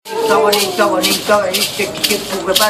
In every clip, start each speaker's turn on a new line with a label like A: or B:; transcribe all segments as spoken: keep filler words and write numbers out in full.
A: bonito, bonito, este que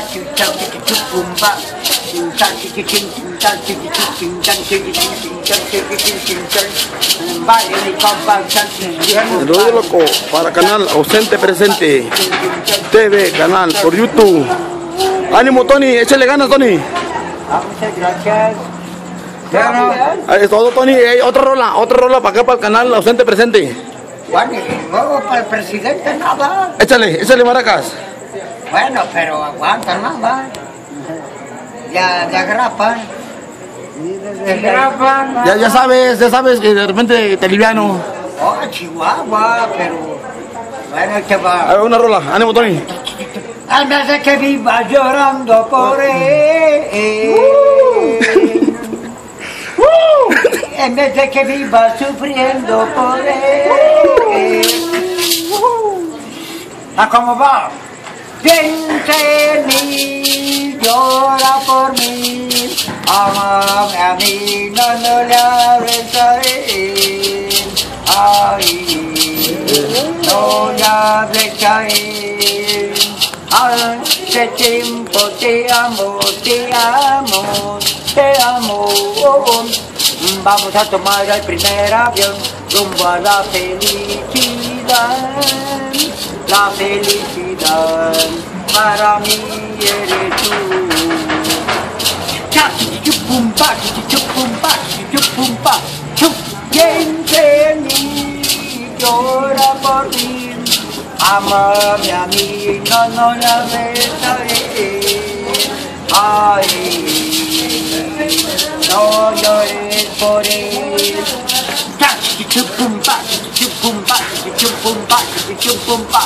B: El Rodillo Loco para canal Ausente Presente T V, canal por YouTube. Ánimo, Tony, échale ganas, Tony.
A: Muchas gracias.
B: Ahí es todo, Tony. Hey, otra rola, otra rola para acá, para el canal Ausente Presente.
A: Bueno, y luego para el presidente nada.
B: Échale, échale maracas.
A: Bueno, pero aguanta nada. Ya, ya grapan. Grapan.
B: Ya, ya sabes, ya sabes que de repente te liviano.
A: Oh, Chihuahua, pero bueno, que va.
B: A ver, una rola, ánimo, Tony.
A: En vez de que viva llorando por él, en vez de que viva sufriendo por él. ¿A cómo va? Piensa en mí, llora por mí, amame a mí, no, no le hables a él. Ay, no le hables a él. Hace tiempo te amo, te amo, te amo. Vamos a tomar el primer avión rumbo a la felicidad. La felicidad para mí eres tú. Chupumpa, chupumpa, chupumpa, chup. Piensa en mí, llora por mí. Amame a mí, no, no la besaré. Ay, no llores por él. Chupumpa, chupumpa, chupumpa, chupumpa.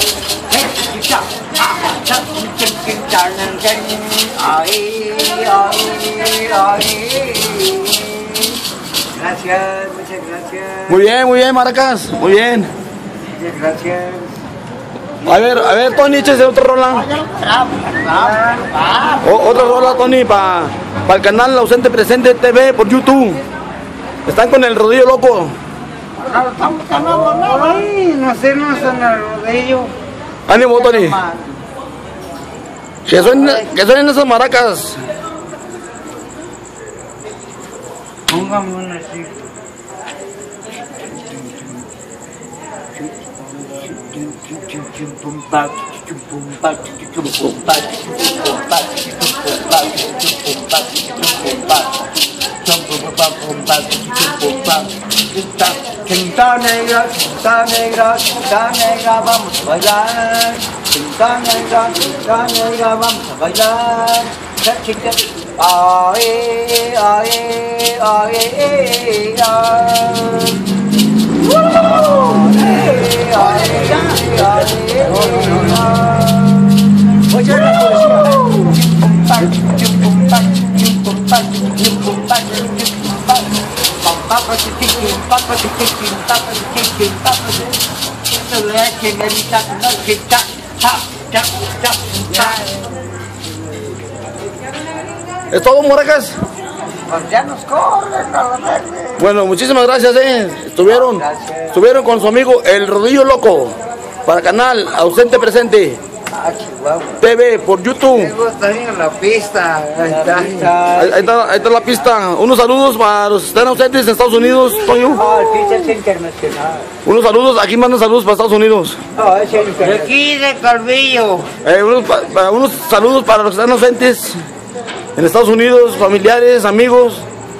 A: Ay, ay, ay. Gracias, muchas gracias.
B: Muy bien, muy bien, maracas, muy bien.
A: Muchas gracias.
B: A ver, a ver, Tony, échese otra rola. O, otra rola, Tony, para pa el canal Ausente Presente T V por YouTube. Están con el Rodillo Loco.
A: No estamos ganando nada ahí, no hacemos en el rodillo.
B: Ánimo, Tony. Que suenen, que suenen esas maracas.
A: Póngame una así. Cinta negra, cinta negra, cinta negra, vamos a bailar. Cinta negra, cinta negra, vamos a bailar. Ay, ay, ay,
B: ¿Es todo, maracas?
A: Pues ya nos corren a la verde.
B: Bueno, muchísimas gracias, eh. Estuvieron,
A: Gracias.
B: estuvieron con su amigo el Rodillo Loco para canal Ausente Presente
A: Ah, Chihuahua.
B: T V por YouTube.
A: Me gusta en la pista. Ahí está.
B: Ahí, ahí está, ahí está la pista. Unos saludos para los que están ausentes en Estados Unidos, Toño.
A: No, el pista es internacional.
B: Unos saludos, aquí mandan saludos para Estados Unidos.
A: No, es internacional. De aquí de Calvillo.
B: Eh, unos, pa- para unos saludos para los que están ausentes en Estados Unidos, familiares, amigos.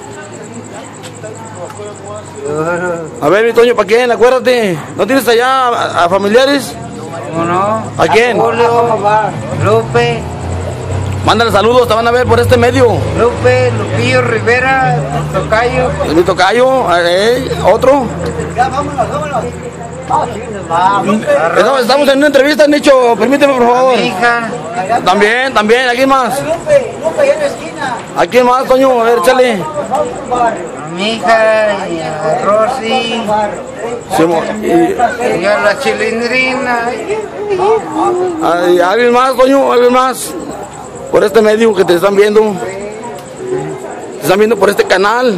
B: A ver, mi Toño, ¿para quién? Acuérdate, ¿no tienes allá a, a familiares?
A: ¿Cómo no?
B: ¿A quién?
A: Julio, Lupe,
B: Mándale saludos, te van a ver por este medio.
A: Lupe, Lupillo Rivera, Tocayo.
B: Mi tocayo, eh, otro.
A: Ya, vámonos, vámonos. Ah, sí, nos vamos.
B: Estamos, estamos en una entrevista, Nicho, permíteme por favor.
A: Mi hija,
B: También, también, ¿a quién más?
A: Lupe, Lupe, allá en la esquina.
B: ¿A quién más, Toño? A ver, échale.
A: A mi hija y a Rosy,
B: Sí, mo- y-
A: y a la chilindrina.
B: a- y alguien más, Toño, alguien más. Por este medio que te están viendo. Te están viendo por este canal.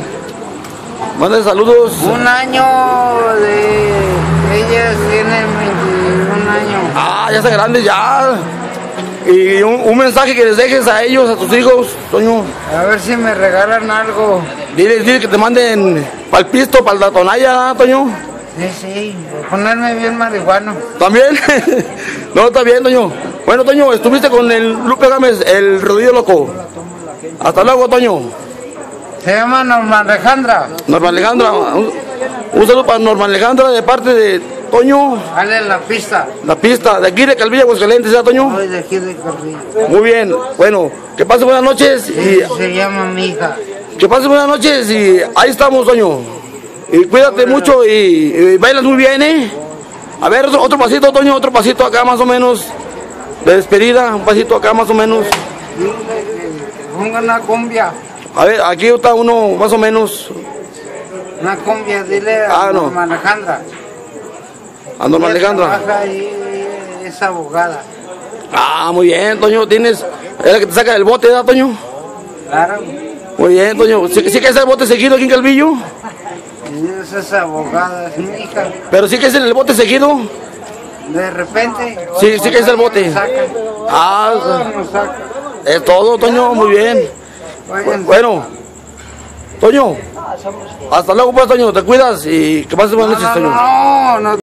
B: Mándale saludos.
A: Un año de ellas tienen veintiún
C: año.
B: Ah, ya está grande ya. Y un, un mensaje que les dejes a ellos, a tus hijos, Toño.
C: A ver si me regalan algo.
B: Dile, dile que te manden para el pisto, para el Datonaya, Toño.
C: Sí, sí, ponerme bien marihuano.
B: ¿También? No, está bien, Toño. Bueno, Toño, estuviste con el Lupe Gámez, el rodillo loco. Hasta luego, Toño.
C: Se llama Norma Alejandra.
B: Norma Alejandra, un, un saludo para Norma Alejandra de parte de Toño.
C: Dale la pista.
B: La pista, de aquí de Calvilla, Aguascalientes, ¿ya, Toño?
C: Soy de aquí de Carrillo.
B: Muy bien, bueno, que pase buenas noches y
C: Se llama mi hija.
B: que pase buenas noches y ahí estamos, Toño. Y cuídate mucho y, y bailas muy bien, ¿eh? A ver, otro, otro pasito, Toño, otro pasito acá más o menos. De despedida, un pasito acá más o menos.
C: Ponga una cumbia.
B: A ver, aquí está uno más o menos.
C: Una cumbia, dile a
B: Ah, no.
C: Norma Alejandra.
B: A Norma
C: Ella
B: Alejandra.
C: trabaja ahí, es abogada.
B: Ah, muy bien, Toño, tienes. Es la que te saca del bote, ¿verdad, Toño?
C: Claro.
B: Muy bien, Toño. Sí, sí que es el bote seguido aquí en Calvillo,
C: Esa es abogada, es mi hija.
B: pero sí que es en el bote seguido.
C: De repente.
B: Sí, sí que es el bote.
C: Nos saca.
B: Ah,
C: Todo nos saca.
B: es todo, Toño, muy bien.
C: Váyanse.
B: Bueno, Toño, hasta luego, pues, Toño, te cuidas y que pases buenas noches,
C: No,
B: Toño.
C: no, no.